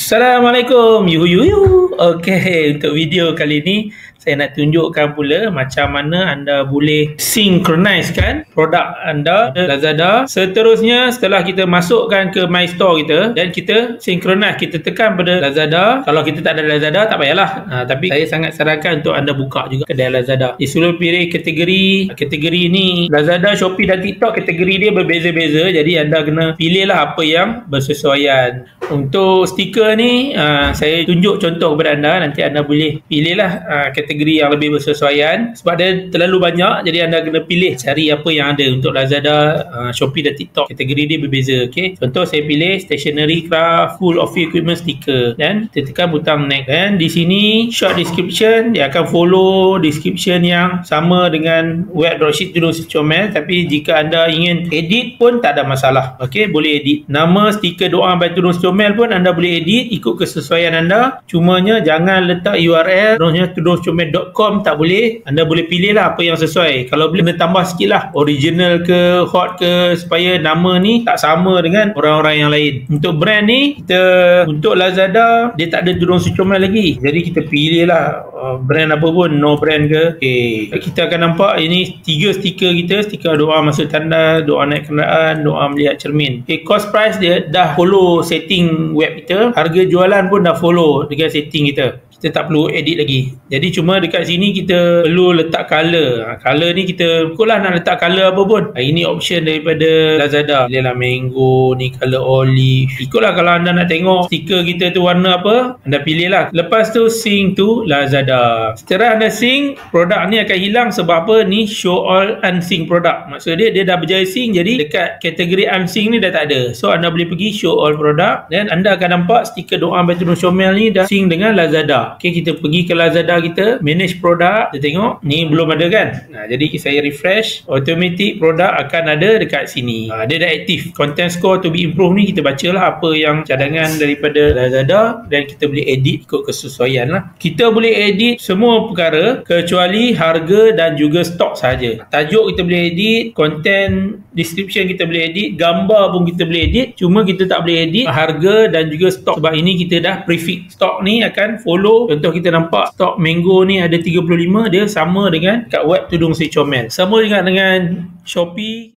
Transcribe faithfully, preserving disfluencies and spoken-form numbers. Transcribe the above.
Assalamualaikum, yuhu yuhu. Okey, untuk video kali ni saya nak tunjukkan pula macam mana anda boleh synchronise-kan produk anda Lazada. Seterusnya, setelah kita masukkan ke My Store kita dan kita synchronize, kita tekan pada Lazada. Kalau kita tak ada Lazada, tak payahlah. Ha, tapi saya sangat sarankan untuk anda buka juga kedai Lazada. Di seluruh pilih kategori. Kategori ni Lazada, Shopee dan TikTok, kategori dia berbeza-beza. Jadi anda kena pilihlah apa yang bersesuaian. Untuk stiker ni, uh, saya tunjuk contoh kepada anda. Nanti anda boleh pilihlah uh, kategori yang lebih bersesuaian. Sebab dia terlalu banyak, jadi anda kena pilih cari apa yang ada. Untuk Lazada, uh, Shopee dan TikTok, kategori dia berbeza. Okay? Contoh saya pilih stationery, craft, full office equipment stiker. Dan kita tekan butang next. Dan di sini short description, dia akan follow description yang sama dengan web dropship tudung si comel. Tapi jika anda ingin edit pun tak ada masalah. Okay? Boleh edit. Nama stiker doa by tudung si comel pun anda boleh edit ikut kesesuaian anda. Cumanya jangan letak U R L tudung si comel dot com, tak boleh. Anda boleh pilih lah apa yang sesuai. Kalau boleh kena tambah sikit lah, original ke hot ke, supaya nama ni tak sama dengan orang-orang yang lain. Untuk brand ni, kita untuk Lazada dia tak ada tudung si comel lagi, jadi kita pilih lah uh, brand apa pun, no brand ke. Okay. Kita akan nampak ini tiga stiker kita. Stiker doa masuk tanda, doa naik kenderaan, doa melihat cermin. Okay. Cost price dia dah follow setting web kita. Harga jualan pun dah follow dengan setting kita. Kita tak perlu edit lagi. Jadi cuma dekat sini kita perlu letak color. Ha, color ni kita ikutlah nak letak color apa pun. Ha, ini option daripada Lazada. Pilihlah mango, ni color olive. Ikutlah kalau anda nak tengok stiker kita tu warna apa, anda pilihlah. Lepas tu sync to Lazada. Setelah anda sync, produk ni akan hilang. Sebab apa? Ni show all unsync produk. Maksud dia dia dah berjaya sync, jadi dekat kategori unsync ni dah tak ada. So anda boleh pergi show all produk dan anda akan nampak stiker doa by tudung comel ni dah sync dengan Lazada. Okey, kita pergi ke Lazada kita, manage produk, kita tengok ni belum ada kan. Nah, jadi saya refresh, automatic produk akan ada dekat sini. Ha, dia dah aktif. Content score to be improved ni kita bacalah apa yang cadangan daripada Lazada dan kita boleh edit ikut kesesuaian lah. Kita boleh edit semua perkara kecuali harga dan juga stok saja. Tajuk kita boleh edit, content description kita boleh edit, gambar pun kita boleh edit. Cuma kita tak boleh edit harga dan juga stok, sebab ini kita dah prefix. Stok ni akan follow. Contoh kita nampak stok mango ni ada tiga puluh lima, dia sama dengan kat web tudung si comel. Sama dengan dengan Shopee.